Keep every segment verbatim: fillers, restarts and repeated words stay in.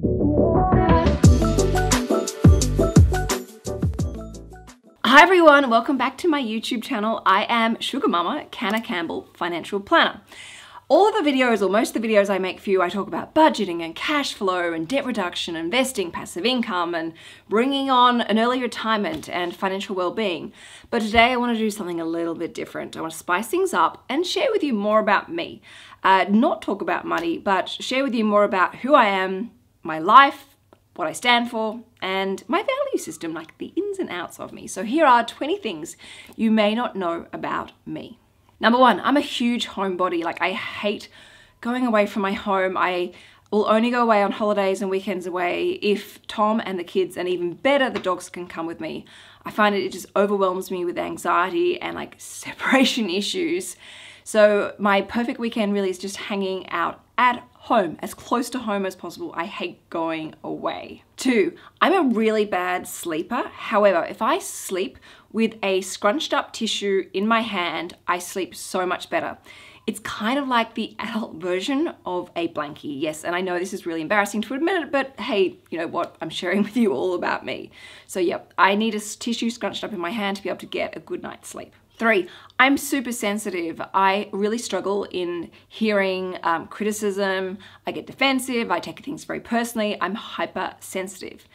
Hi everyone, welcome back to my YouTube channel. I am Sugar Mama, Canna Campbell, Financial Planner. All of the videos, or most of the videos I make for you, I talk about budgeting and cash flow and debt reduction, investing, passive income, and bringing on an early retirement and financial well-being. But today I want to do something a little bit different. I want to spice things up and share with you more about me. Uh, not talk about money, but share with you more about who I am, my life, what I stand for, and my value system, like the ins and outs of me. So here are twenty things you may not know about me. Number one, I'm a huge homebody. Like, I hate going away from my home. I will only go away on holidays and weekends away if Tom and the kids, and even better, the dogs, can come with me. I find it, it just overwhelms me with anxiety and like separation issues. So my perfect weekend really is just hanging out at home, as close to home as possible. I hate going away. Two, I'm a really bad sleeper. However, if I sleep with a scrunched up tissue in my hand, I sleep so much better. It's kind of like the adult version of a blankie. Yes, and I know this is really embarrassing to admit it, but hey, you know what? I'm sharing with you all about me. So yep, I need a tissue scrunched up in my hand to be able to get a good night's sleep. Three, I'm super sensitive. I really struggle in hearing um, criticism. I get defensive. I take things very personally. I'm hypersensitive.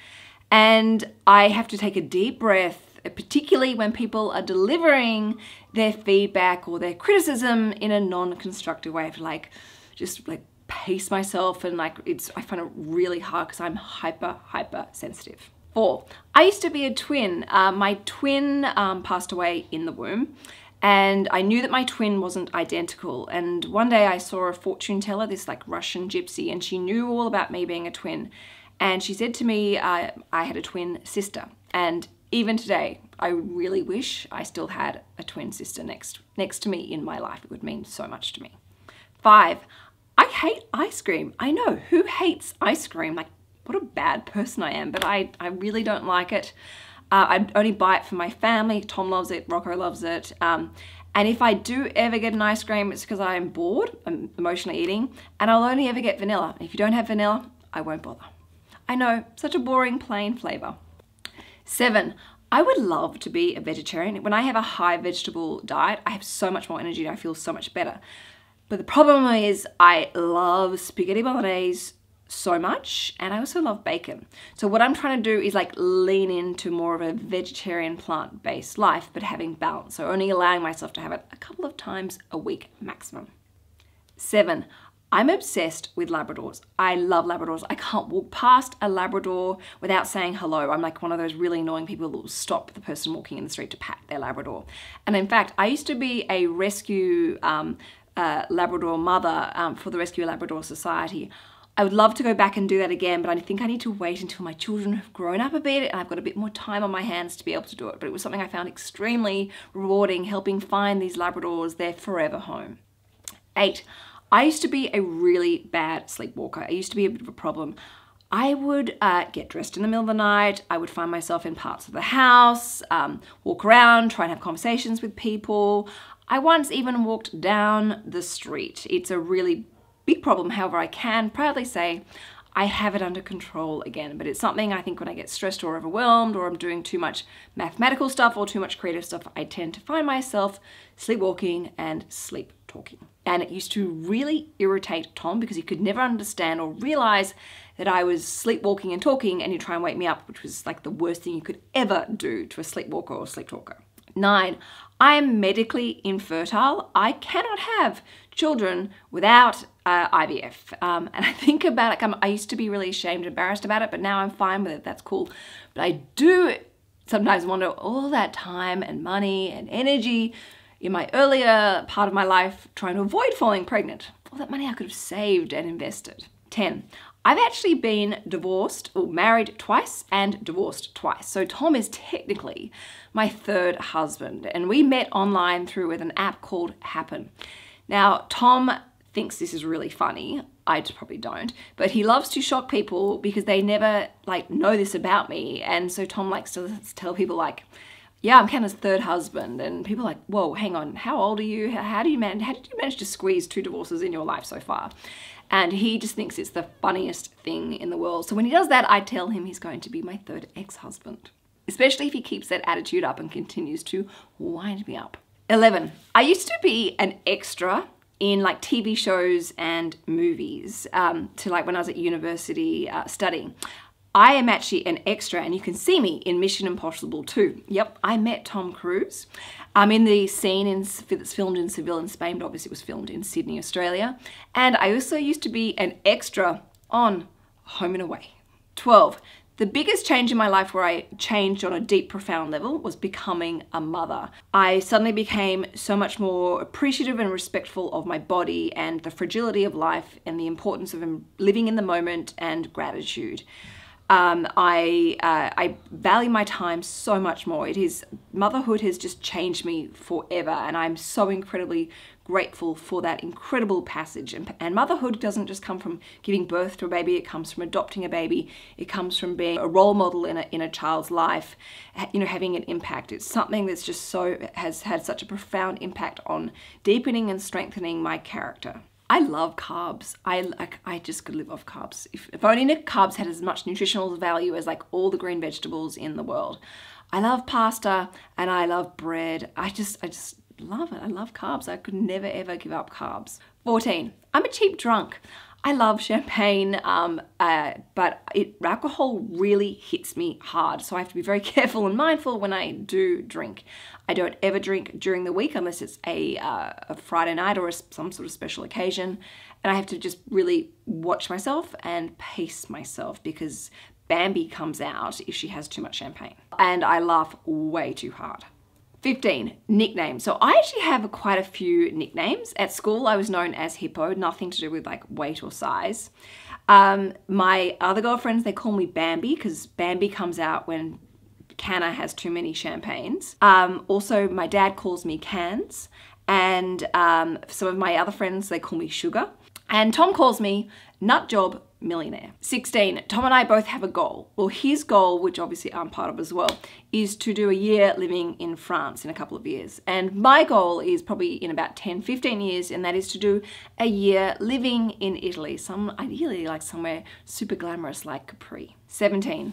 And I have to take a deep breath, particularly when people are delivering their feedback or their criticism in a non-constructive way. I have to like, just like pace myself, and like, it's, I find it really hard because I'm hyper, hyper sensitive. Four, I used to be a twin. Uh, my twin um, passed away in the womb, and I knew that my twin wasn't identical. And one day I saw a fortune teller, this like Russian gypsy, and she knew all about me being a twin. And she said to me, uh, I had a twin sister. And even today, I really wish I still had a twin sister next, next to me in my life. It would mean so much to me. Five, I hate ice cream. I know, who hates ice cream? Like, what a bad person I am, but I, I really don't like it. Uh, I only buy it for my family. Tom loves it, Rocco loves it. Um, and if I do ever get an ice cream, it's because I'm bored, I'm emotionally eating, and I'll only ever get vanilla. If you don't have vanilla, I won't bother. I know, such a boring, plain flavor. Seven, I would love to be a vegetarian. When I have a high vegetable diet, I have so much more energy and I feel so much better. But the problem is I love spaghetti bolognese so much, and I also love bacon. So what I'm trying to do is like lean into more of a vegetarian plant-based life, but having balance. So only allowing myself to have it a couple of times a week maximum. Seven, I'm obsessed with Labradors. I love Labradors. I can't walk past a Labrador without saying hello. I'm like one of those really annoying people who will stop the person walking in the street to pat their Labrador. And in fact, I used to be a rescue um, uh, Labrador mother um, for the Rescue Labrador Society. I would love to go back and do that again, but I think I need to wait until my children have grown up a bit and I've got a bit more time on my hands to be able to do it. But it was something I found extremely rewarding, helping find these Labradors their forever home. Eight, I used to be a really bad sleepwalker. I used to be a bit of a problem. I would uh, get dressed in the middle of the night. I would find myself in parts of the house, um, walk around, try and have conversations with people. I once even walked down the street. It's a really big problem. However, I can proudly say I have it under control again, but it's something I think when I get stressed or overwhelmed, or I'm doing too much mathematical stuff or too much creative stuff, I tend to find myself sleepwalking and sleep talking. And it used to really irritate Tom because he could never understand or realize that I was sleepwalking and talking, and he'd try and wake me up, which was like the worst thing you could ever do to a sleepwalker or sleep talker. Nine, I am medically infertile. I cannot have children without uh, I V F. Um, and I think about it, I used to be really ashamed and embarrassed about it, but now I'm fine with it, that's cool. But I do sometimes wonder all that time and money and energy in my earlier part of my life trying to avoid falling pregnant. All that money I could have saved and invested. ten, I've actually been divorced or married twice and divorced twice. So Tom is technically my third husband, and we met online through with an app called Happen. Now, Tom thinks this is really funny. I probably don't, but he loves to shock people because they never like know this about me. And so Tom likes to tell people like, yeah, I'm Canna's third husband, and people are like, whoa, hang on, how old are you? How, how do you manage, how did you manage to squeeze two divorces in your life so far? And he just thinks it's the funniest thing in the world. So when he does that, I tell him he's going to be my third ex-husband. Especially if he keeps that attitude up and continues to wind me up. eleven. I used to be an extra in like T V shows and movies, um, to like when I was at university uh, studying. I am actually an extra, and you can see me in Mission Impossible two. Yep, I met Tom Cruise. I'm in the scene in, that's filmed in Seville in Spain, but obviously it was filmed in Sydney, Australia. And I also used to be an extra on Home and Away. twelve. The biggest change in my life where I changed on a deep, profound level was becoming a mother. I suddenly became so much more appreciative and respectful of my body and the fragility of life and the importance of living in the moment and gratitude. Um, I, uh, I value my time so much more. It is, motherhood has just changed me forever, and I'm so incredibly grateful for that incredible passage. And, and motherhood doesn't just come from giving birth to a baby, it comes from adopting a baby, it comes from being a role model in a, in a child's life, you know, having an impact. It's something that's just so, has had such a profound impact on deepening and strengthening my character. I love carbs. I like. I just could live off carbs. If, if only carbs had as much nutritional value as like all the green vegetables in the world. I love pasta and I love bread. I just, I just love it. I love carbs. I could never ever give up carbs. fourteen. I'm a cheap drunk. I love champagne, um, uh, but it, alcohol really hits me hard. So I have to be very careful and mindful when I do drink. I don't ever drink during the week unless it's a, uh, a Friday night or a, some sort of special occasion. And I have to just really watch myself and pace myself because Bambi comes out if she has too much champagne. And I laugh way too hard. fifteen, nicknames. So I actually have quite a few nicknames. At school, I was known as Hippo, nothing to do with like weight or size. Um, my other girlfriends, they call me Bambi because Bambi comes out when Canna has too many champagnes. Um, also, my dad calls me Cans. And um, some of my other friends, they call me Sugar. And Tom calls me Nutjob Millionaire. sixteen, Tom and I both have a goal. Well, his goal, which obviously I'm part of as well, is to do a year living in France in a couple of years. And my goal is probably in about ten, fifteen years, and that is to do a year living in Italy, some ideally like somewhere super glamorous like Capri. seventeen,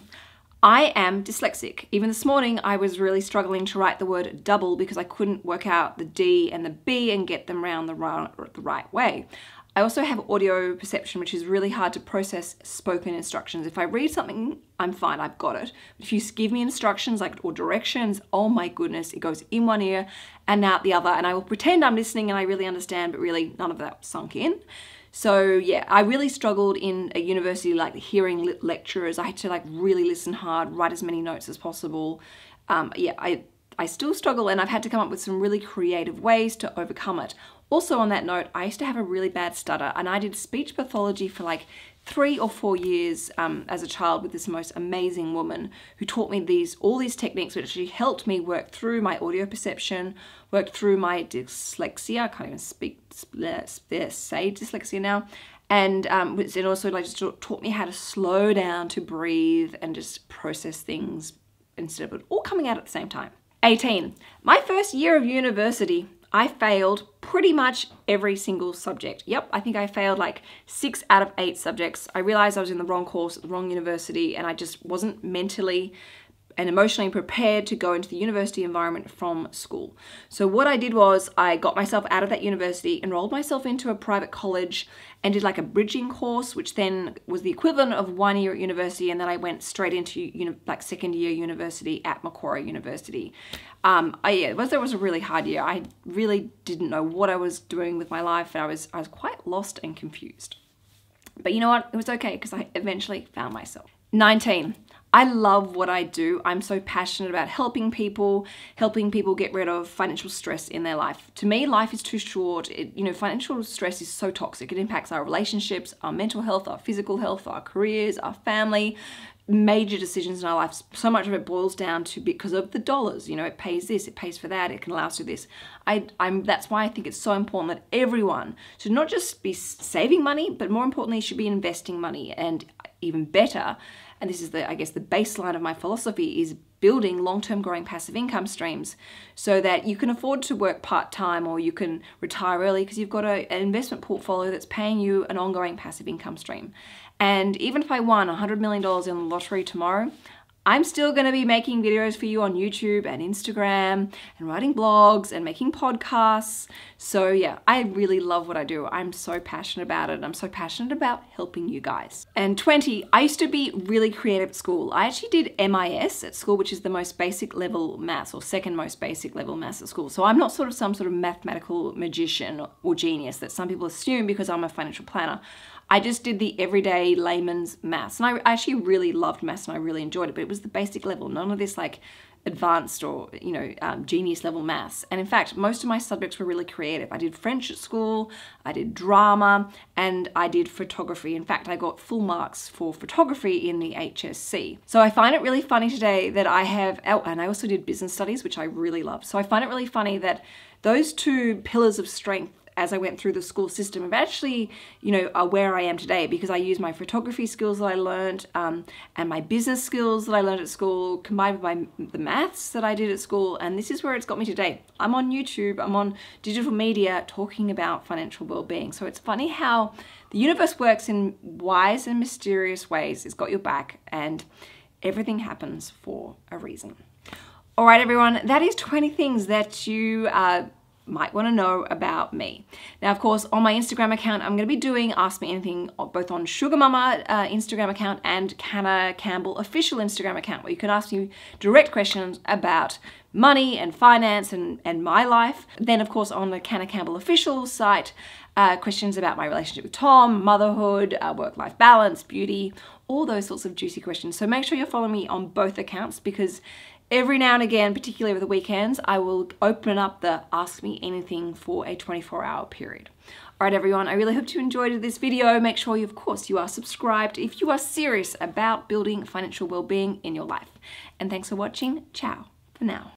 I am dyslexic. Even this morning, I was really struggling to write the word double because I couldn't work out the D and the B and get them around the right, the right way. I also have audio perception, which is really hard to process spoken instructions. If I read something, I'm fine, I've got it. If you give me instructions like or directions, oh my goodness, it goes in one ear and out the other, and I will pretend I'm listening and I really understand, but really none of that sunk in. So yeah, I really struggled in a university, like hearing lecturers. I had to like really listen hard, write as many notes as possible. Um, yeah, I, I still struggle, and I've had to come up with some really creative ways to overcome it. Also on that note, I used to have a really bad stutter, and I did speech pathology for like three or four years um, as a child with this most amazing woman who taught me these all these techniques, which actually helped me work through my audio perception, worked through my dyslexia. I can't even speak, say dyslexia now. And um, it also like just taught me how to slow down, to breathe, and just process things instead of it all coming out at the same time. eighteen, my first year of university, I failed pretty much every single subject. Yep, I think I failed like six out of eight subjects. I realized I was in the wrong course at the wrong university, and I just wasn't mentally and emotionally prepared to go into the university environment from school. So what I did was I got myself out of that university, enrolled myself into a private college, and did like a bridging course, which then was the equivalent of one year at university, and then I went straight into you know, like second year university at Macquarie University. Um, I, yeah, it was, it was a really hard year. I really didn't know what I was doing with my life, and I was, I was quite lost and confused. But you know what? It was okay because I eventually found myself. nineteen. I love what I do. I'm so passionate about helping people, helping people get rid of financial stress in their life. To me, life is too short. It, you know, financial stress is so toxic. It impacts our relationships, our mental health, our physical health, our careers, our family, major decisions in our lives. So much of it boils down to because of the dollars. You know, it pays this, it pays for that, it can allow us to do this. I, I'm, that's why I think it's so important that everyone should not just be saving money, but more importantly, should be investing money, and even better, and this is the, I guess, the baseline of my philosophy, is building long-term growing passive income streams so that you can afford to work part-time or you can retire early because you've got a, an investment portfolio that's paying you an ongoing passive income stream. And even if I won one hundred million dollars in the lottery tomorrow, I'm still going to be making videos for you on YouTube and Instagram and writing blogs and making podcasts. So yeah, I really love what I do. I'm so passionate about it. I'm so passionate about helping you guys. And twenty, I used to be really creative at school. I actually did M I S at school, which is the most basic level maths, or second most basic level maths at school. So I'm not sort of some sort of mathematical magician or genius that some people assume because I'm a financial planner. I just did the everyday layman's maths, and I actually really loved maths and I really enjoyed it, but it was the basic level, none of this like advanced or, you know, um, genius level maths. And in fact, most of my subjects were really creative. I did French at school, I did drama, and I did photography. In fact, I got full marks for photography in the H S C. So I find it really funny today that I have, oh, and I also did business studies, which I really love. So I find it really funny that those two pillars of strength as I went through the school system of actually, you know, are where I am today, because I use my photography skills that I learned um, and my business skills that I learned at school combined with my the maths that I did at school, and this is where it's got me today. I'm on YouTube, I'm on digital media talking about financial well-being. So it's funny how the universe works in wise and mysterious ways. It's got your back and everything happens for a reason. All right, everyone, that is twenty things that you uh, might want to know about me. Now, of course, on my Instagram account, I'm going to be doing Ask Me Anything both on Sugar Mama uh, Instagram account and Canna Campbell official Instagram account, where you can ask me direct questions about money and finance and, and my life. Then, of course, on the Canna Campbell official site, uh, questions about my relationship with Tom, motherhood, uh, work-life balance, beauty, all those sorts of juicy questions. So make sure you're following me on both accounts, because every now and again, particularly over the weekends, I will open up the Ask Me Anything for a twenty-four hour period. All right, everyone, I really hope you enjoyed this video. Make sure, you, of course, you are subscribed if you are serious about building financial well-being in your life. And thanks for watching. Ciao for now.